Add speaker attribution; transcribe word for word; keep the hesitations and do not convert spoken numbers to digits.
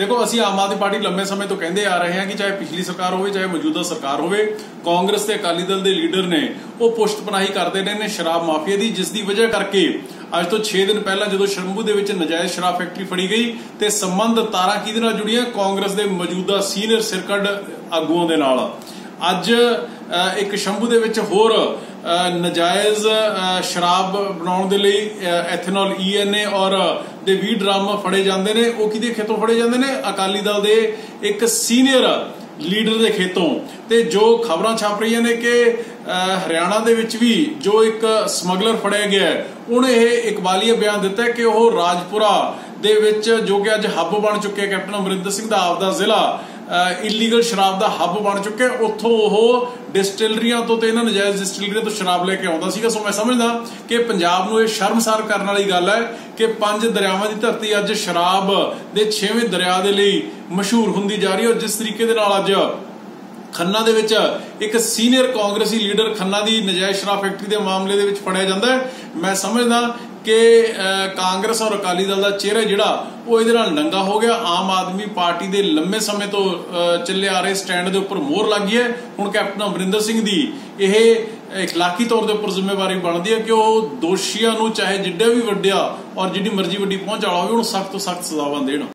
Speaker 1: देखो ਅਸੀਂ आम आदमी पार्टी लंबे समय तो कहते आ रहे हैं कि चाहे पिछली सरकार हो चाहे मौजूदा सरकार हो, कांग्रेस ते अकाली दल के लीडर ने वो पुष्ट पनाही करते रहे ने शराब माफिया की, जिसकी वजह करके अज तो छे दिन पहला जो शंभू के नजायज शराब फैक्ट्री फड़ी गई तो संबंध तारा किहदे नाल जुड़ियां कांग्रेस के मौजूदा सीनियर सिरकड़ आगुओं के नाल। अज एक शंभू दे विच होर नजायज शराब बनाउण दे लई एथेनॉल ई एन ए और दे बीस ड्रम फड़े जांदे ने। वो किहदे खेतों फड़े जांदे ने? अकाली दल दे एक सीनियर लीडर दे खेतों। ते जो खबरां छप रही ने कि हरियाणा दे विच भी जो एक समगलर फड़िया गया है, उन्हें यह इकबालिया बयान दिता है कि वह राजपुरा दे विच जो कि अज हब बन चुके कैप्टन अमरिंदर सिंह दा आपदा जिला इलीगल शराब का हब बन चुके, उतों वह डिस्टिलरियां तो इन्हां नजायज डिस्टिलरियां तो शराब लेके आउंदा सीगा। सो मैं समझदा कि पंजाब नूं इह शर्मसार करने वाली गल है कि पंज दरियावां की धरती अज शराब दे छेवें दरिया दे लई मशहूर हुंदी जा रही है। और जिस तरीके दे नाल अज खन्ना दे विच एक सीनियर कांग्रेसी लीडर खन्ना की नजायज शराब फैक्ट्री के मामले दे विच फड़िया जांदा है, मैं समझदा कि कांग्रेस और अकाली दल का चेहरा जिहड़ा वो इहदे नाल नंगा हो गया। आम आदमी पार्टी के लंबे समय तो चले आ रहे स्टैंड के उपर मोहर लग गई है। हुण कैप्टन अमरिंदर सिंह की यह इखलाकी तौर के उपर जिम्मेवारी बनती है कि वह दोषियों को चाहे जिड्डा भी वड्डिया और जिड्डी मर्जी वड्डी पहुंच वाला हो, सख्त तो सख्त सजावां देण।